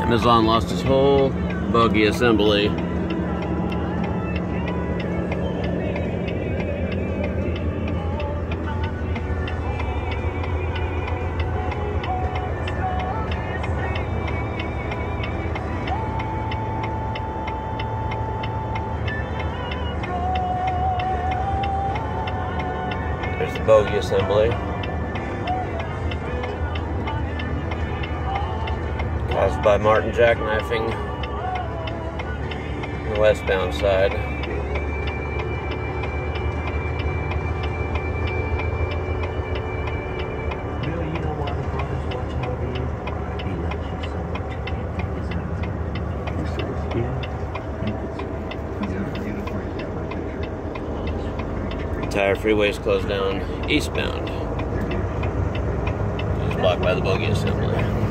Mizan lost his whole bogie assembly. There's the bogie assembly. Caused by Marten jackknifing the westbound side. Entire freeway is closed down eastbound. It's blocked by the bogie assembly.